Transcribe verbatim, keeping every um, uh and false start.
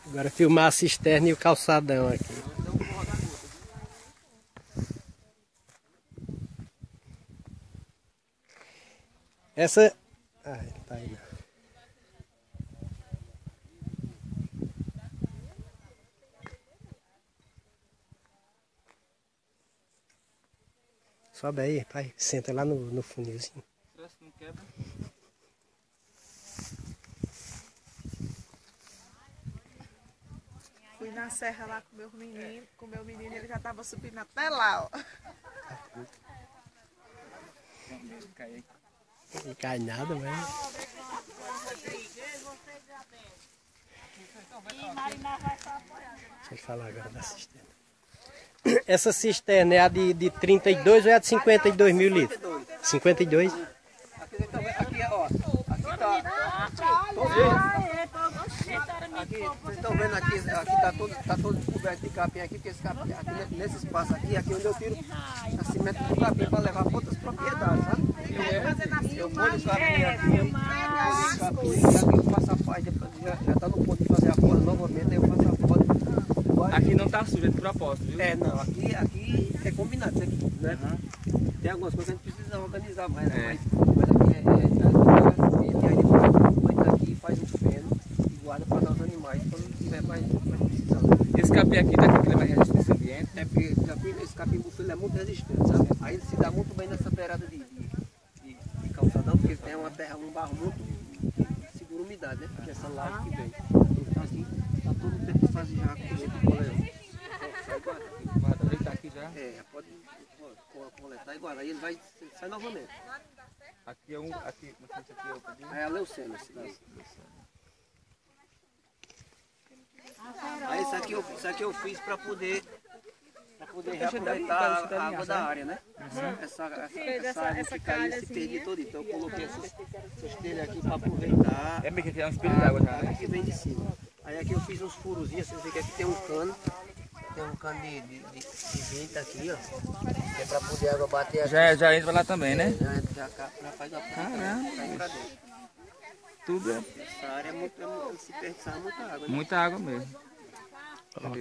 Agora filmar a cisterna e o calçadão aqui. Essa... Ah, tá aí não. Sobe aí, pai. Senta lá no, no funilzinho. Será que não quebra? Fui na serra lá com meu menino, com meu menino, ele já tava subindo até lá, ó. Não cai nada, mas... Deixa eu falar agora da cisterna. Essa cisterna é a de, de trinta e dois ou é a de cinquenta e dois mil litros? cinquenta e dois? Aqui, ó. Aqui tá. Aqui, vocês estão vendo aqui, aqui tá todo, tá todo coberto de capim aqui, porque esse capim, aqui, nesse espaço aqui, aqui onde eu tiro a cimento do capim para levar para outras propriedades, sabe? Eu vou esse capim aqui, eu vou esse capim aqui, eu faço a faz, já, já tá no ponto de fazer a foda novamente, aí eu faço a foda. Aqui não tá sujo, é de propósito, viu? É, não, aqui, aqui é combinado, isso aqui, né? Uhum. Tem algumas coisas que a gente precisa organizar mais, né? É. Mas, mas aqui é, é, é, é, aí depois vai daqui, faz um feno e guarda para dar os animais quando não tiver mais, mais precisando. Esse capim aqui daqui que ele vai resistir ao ambiente? É porque esse capim, esse capim bufilo é muito resistente, sabe? Aí ele se dá muito bem nessa beirada de, de, de, de calçadão, porque tem uma terra, um barro muito que segura umidade, né? Porque essa laje que vem. Então assim, tá todo o tempo de fazer já com esse coleão. Guarda, ele tá aqui já? É, pode coletar e guardar. Aí ele vai, sai novamente. Aqui é um, aqui, não sei se aqui é o cadinho. É a leucena, cidade. Aí isso aqui eu, isso aqui eu fiz para poder, para poder reaproveitar a água da área, né? Uhum. Essa, essa, essa água que caiu, se perdi todo. Então eu coloquei essas, essas telhas aqui para aproveitar. É meio que é um espelho d'água já, né? Que vem de cima. Aí aqui eu fiz uns furozinhos, vocês veem que aqui tem um cano. Tem um cano de, de, de, de vento aqui, ó. Que é para poder a água bater aqui. Já, já entra lá também, né? Já entra, já, já faz a caramba. Tudo é. Essa área é muito, é, se desperdiçar muita água. Né? Muita água mesmo.